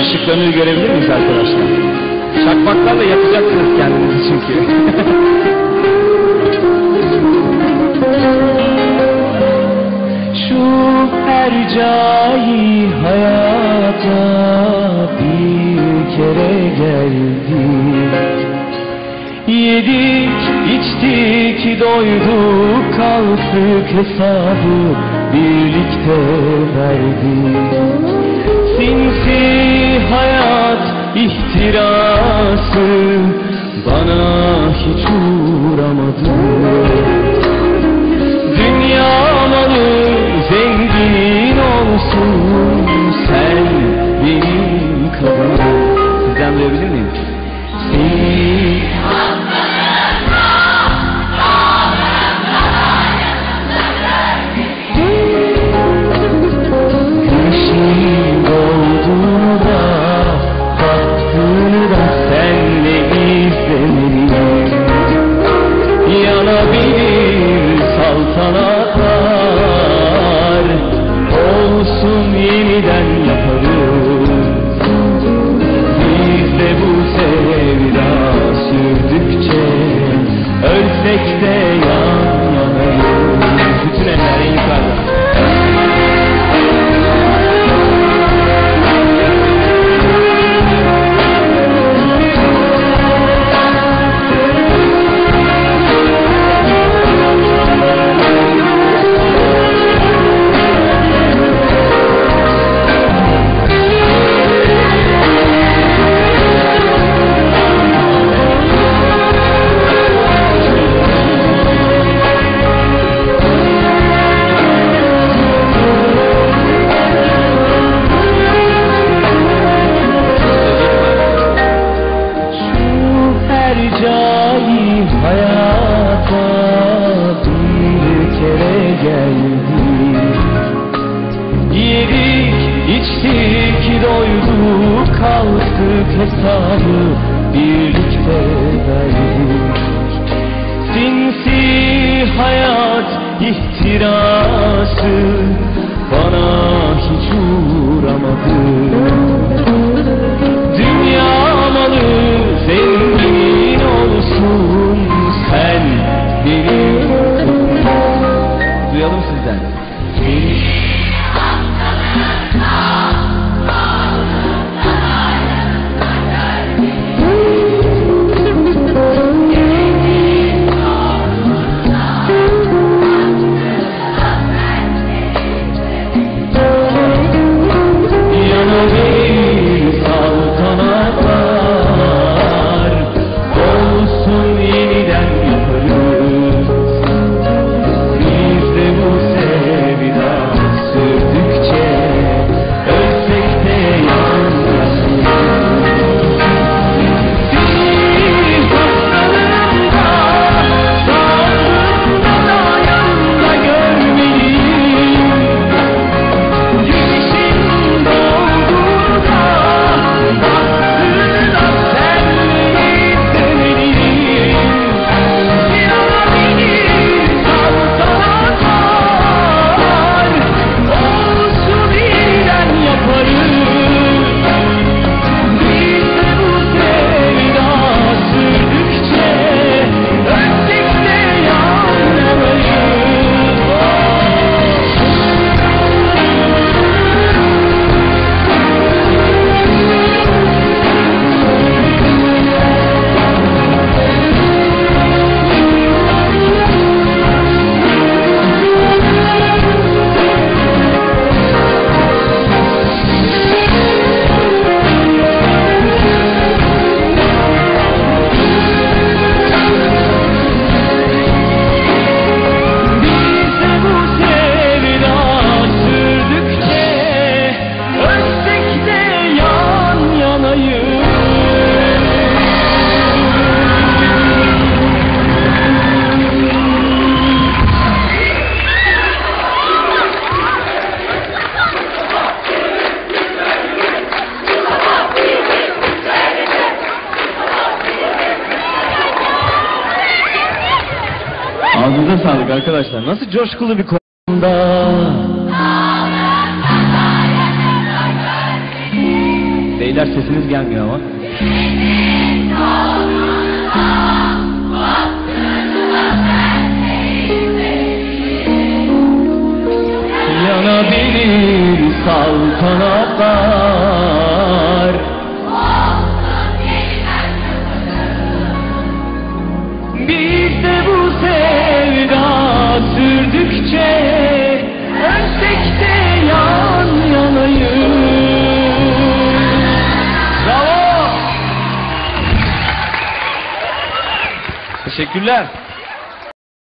ışıklarını görebilir miyiz arkadaşlar? Çakmaklarla yakacaksınız kendinizi çünkü. Şu hercai hayata bir kere geldik. Yedik, içtik, doyduk, kalktık, hesabı birlikte verdik. Sinsi hayat ihtirası bana hiç uğramadı. Dünya malı zengin olsun, sen benim kadınım. Sizden duyabilir miyim? Güneşin doğduğunda baktığında senle izlemeli. Yanabilir saltanatlar, olsun yeniden yaparız. Biz de bu sevda sürdükçe ölsek de yan yanayız. Bütün eller en yukarıda. Hesabı birlikte verdik. Sinsi hayat ihtirası bana hiç uğramadı. Dünya malı zengin olsun, sen benim kadınım. Duyalım sizden. Ağzınıza sağlık arkadaşlar. Nasıl coşkulu bir konuda. Leyla Beyler sesiniz gelmiyor ama. Yanabilir saltanatlar, biz de bu sevda sürdükçe ölsek de yan yanayız. Bravo! Teşekkürler.